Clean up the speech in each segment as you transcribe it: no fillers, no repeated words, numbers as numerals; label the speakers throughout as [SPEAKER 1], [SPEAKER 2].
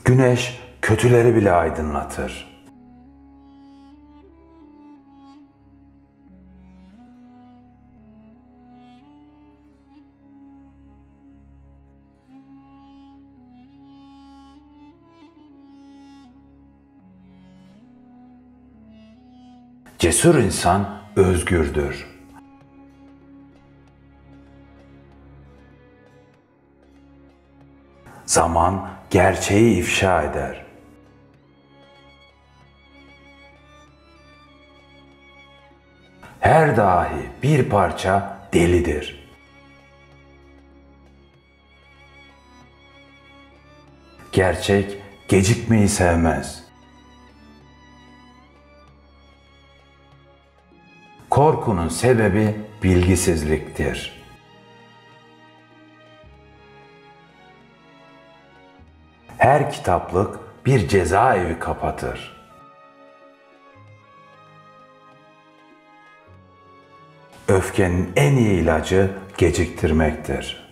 [SPEAKER 1] Güneş kötüleri bile aydınlatır. Cesur insan özgürdür. Zaman gerçeği ifşa eder. Her dahi bir parça delidir. Gerçek gecikmeyi sevmez. Korkunun sebebi bilgisizliktir. Her kitaplık bir cezaevi kapatır. Öfkenin en iyi ilacı geciktirmektir.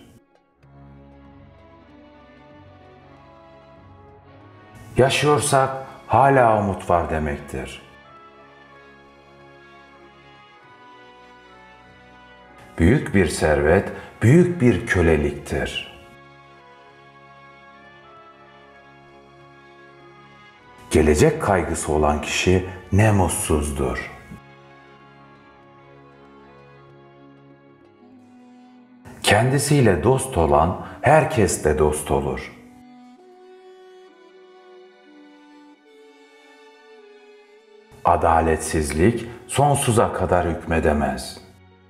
[SPEAKER 1] Yaşıyorsak hala umut var demektir. Büyük bir servet, büyük bir köleliktir. Gelecek kaygısı olan kişi ne mutsuzdur. Kendisiyle dost olan herkesle dost olur. Adaletsizlik sonsuza kadar hükmedemez.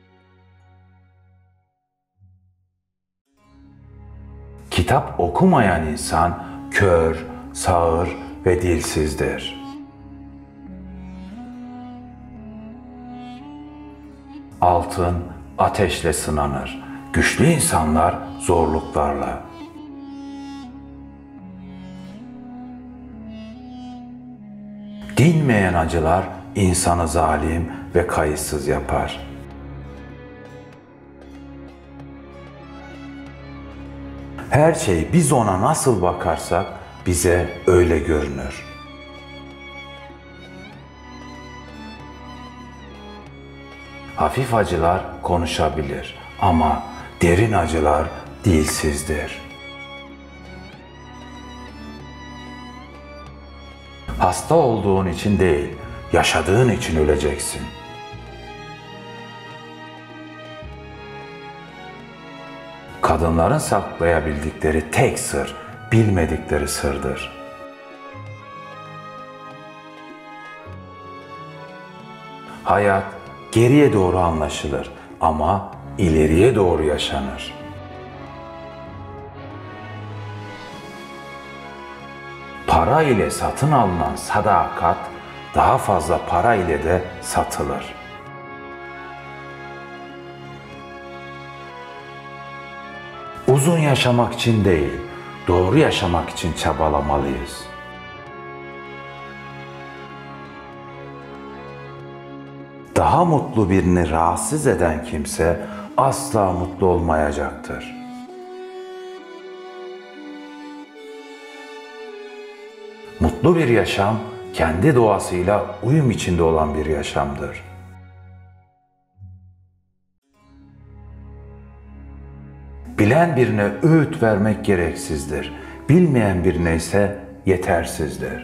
[SPEAKER 1] Kitap okumayan insan kör, sağır ve dilsizdir. Altın ateşle sınanır. Güçlü insanlar zorluklarla. Dinmeyen acılar insanı zalim ve kayıtsız yapar. Her şey biz ona nasıl bakarsak bize öyle görünür. Hafif acılar konuşabilir ama derin acılar dilsizdir. Hasta olduğun için değil, yaşadığın için öleceksin. Kadınların saklayabildikleri tek sır, bilmedikleri sırdır. Hayat geriye doğru anlaşılır ama ileriye doğru yaşanır. Para ile satın alınan sadakat daha fazla para ile de satılır. Uzun yaşamak için değil, doğru yaşamak için çabalamalıyız. Daha mutlu birini rahatsız eden kimse asla mutlu olmayacaktır. Mutlu bir yaşam, kendi doğasıyla uyum içinde olan bir yaşamdır. Bilen birine öğüt vermek gereksizdir. Bilmeyen birine ise yetersizdir.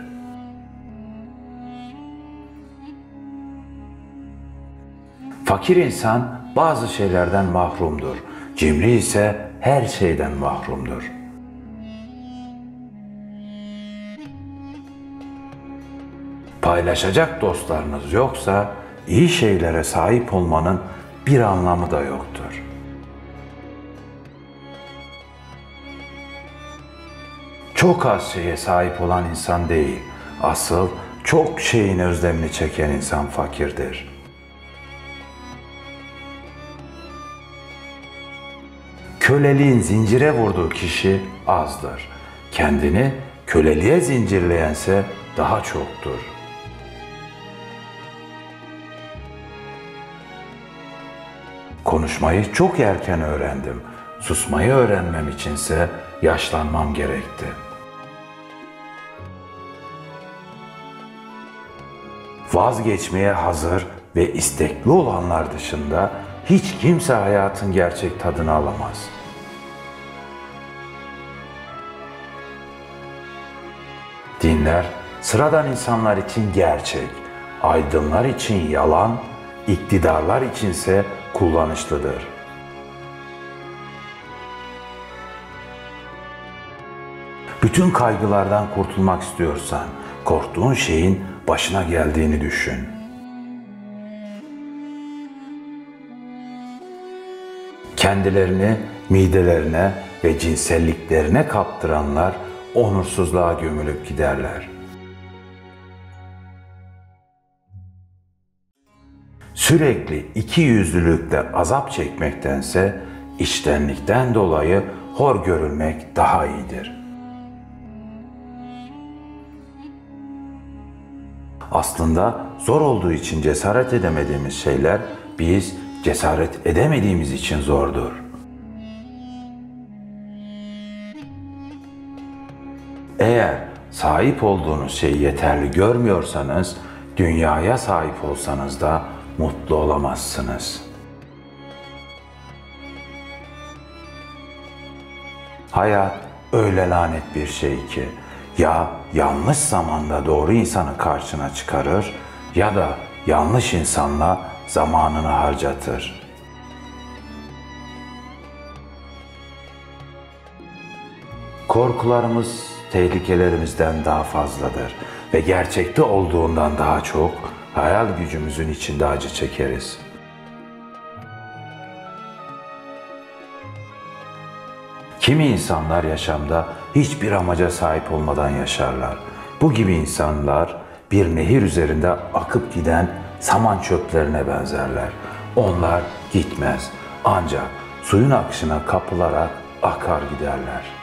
[SPEAKER 1] Fakir insan bazı şeylerden mahrumdur. Cimri ise her şeyden mahrumdur. Paylaşacak dostlarınız yoksa iyi şeylere sahip olmanın bir anlamı da yoktur. Çok az şeye sahip olan insan değil, asıl çok şeyin özlemini çeken insan fakirdir. Köleliğin zincire vurduğu kişi azdır. Kendini köleliğe zincirleyense daha çoktur. Konuşmayı çok erken öğrendim. Susmayı öğrenmem içinse yaşlanmam gerekti. Vazgeçmeye hazır ve istekli olanlar dışında hiç kimse hayatın gerçek tadını alamaz. Dinler, sıradan insanlar için gerçek, aydınlar için yalan, iktidarlar içinse kullanışlıdır. Bütün kaygılardan kurtulmak istiyorsan, korktuğun şeyin başına geldiğini düşün. Kendilerini midelerine ve cinselliklerine kaptıranlar onursuzluğa gömülüp giderler. Sürekli ikiyüzlülükle azap çekmektense içtenlikten dolayı hor görülmek daha iyidir. Aslında zor olduğu için cesaret edemediğimiz şeyler biz cesaret edemediğimiz için zordur. Eğer sahip olduğunuz şeyi yeterli görmüyorsanız, dünyaya sahip olsanız da mutlu olamazsınız. Hayat öyle lanet bir şey ki, ya yanlış zamanda doğru insanı karşına çıkarır ya da yanlış insanla zamanını harcatır. Korkularımız tehlikelerimizden daha fazladır ve gerçekte olduğundan daha çok hayal gücümüzün içinde acı çekeriz. Kimi insanlar yaşamda hiçbir amaca sahip olmadan yaşarlar. Bu gibi insanlar bir nehir üzerinde akıp giden saman çöplerine benzerler. Onlar gitmez, ancak suyun akışına kapılarak akar giderler.